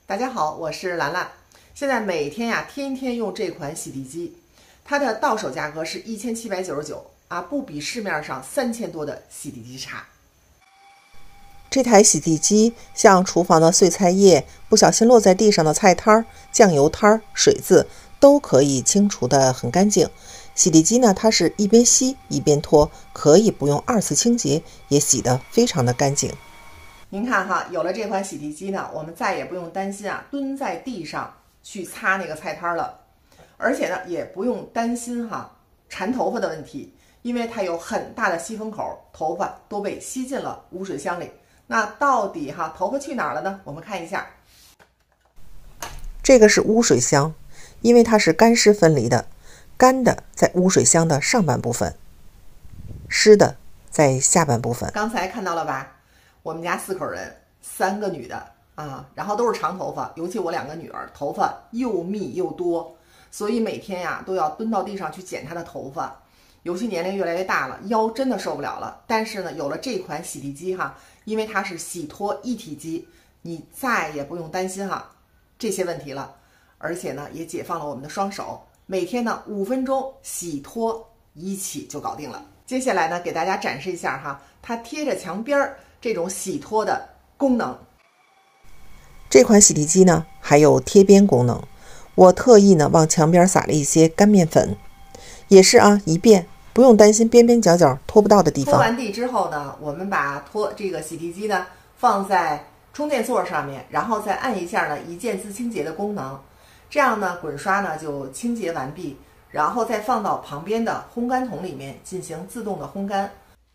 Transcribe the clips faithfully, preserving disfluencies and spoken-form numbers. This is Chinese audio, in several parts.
大家好，我是兰兰。现在每天呀，天天用这款洗涤机，它的到手价格是一千七百九十九啊，不比市面上三千多的洗涤机差。 这台洗涤机像厨房的碎菜叶、不小心落在地上的菜摊、酱油摊、水渍都可以清除得很干净。洗涤机呢，它是一边吸一边拖，可以不用二次清洁，也洗得非常的干净。 您看哈，有了这款洗涤机呢，我们再也不用担心啊蹲在地上去擦那个菜摊了，而且呢也不用担心哈缠头发的问题，因为它有很大的吸风口，头发都被吸进了污水箱里。那到底哈头发去哪儿了呢？我们看一下， 这个是污水箱，因为它是干湿分离的，干的在污水箱的上半部分，湿的在下半部分。 刚才看到了吧？我们家四口人，三个女的啊，然后都是长头发，尤其我两个女儿，头发又密又多，所以每天呀都要蹲到地上去剪她的头发。尤其年龄越来越大了，腰真的受不了了。但是呢，有了这款洗涤机哈，因为它是洗脱一体机，你再也不用担心哈这些问题了。而且呢，也解放了我们的双手，每天呢五分钟洗脱一起就搞定了。接下来呢，给大家展示一下哈，它贴着墙边儿这种洗脱的功能。 这款洗涤机呢还有贴边功能，我特意呢往墙边撒了一些干面粉，也是啊一遍，不用担心边边角角拖不到的地方。 拖完地之后呢，我们把拖这个洗涤机呢放在充电座上面，然后再按一下呢一键自清洁的功能，这样呢滚刷呢就清洁完毕，然后再放到旁边的烘干桶里面进行自动的烘干。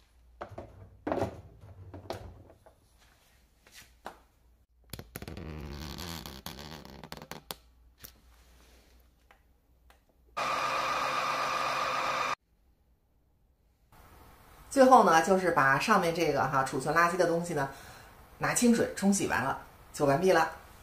最后呢，就是把上面这个哈储存垃圾的东西呢，拿清水冲洗完了就完毕了。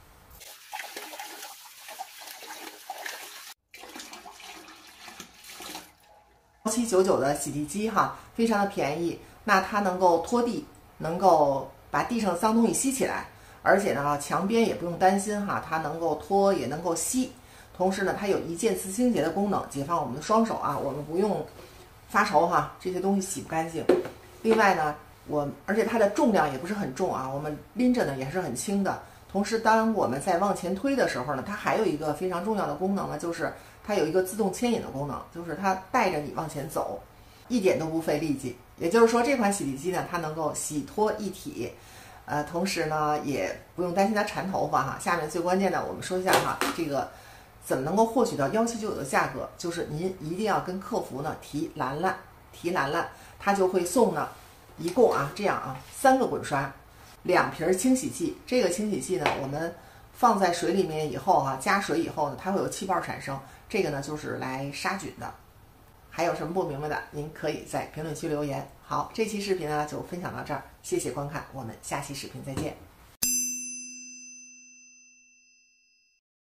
幺七九九的洗涤机哈，非常的便宜，那它能够拖地，能够把地上的脏东西吸起来，而且呢，墙边也不用担心哈，它能够拖也能够吸，同时呢，它有一键自清洁的功能，解放我们的双手啊，我们不用发愁哈，这些东西洗不干净。另外呢，我而且它的重量也不是很重啊，我们拎着呢也是很轻的。同时，当我们在往前推的时候呢，它还有一个非常重要的功能呢，就是它有一个自动牵引的功能，就是它带着你往前走，一点都不费力气。也就是说，这款洗涤机呢，它能够洗脱一体，呃，同时呢也不用担心它缠头发哈。下面最关键的，我们说一下哈，这个怎么能够获取到幺七九九的价格？就是您一定要跟客服呢提兰兰，提兰兰，他就会送呢，一共啊这样啊三个滚刷，两瓶清洗剂。这个清洗剂呢，我们放在水里面以后啊，加水以后呢，它会有气泡产生，这个呢就是来杀菌的。还有什么不明白的，您可以在评论区留言。好，这期视频呢就分享到这儿，谢谢观看，我们下期视频再见。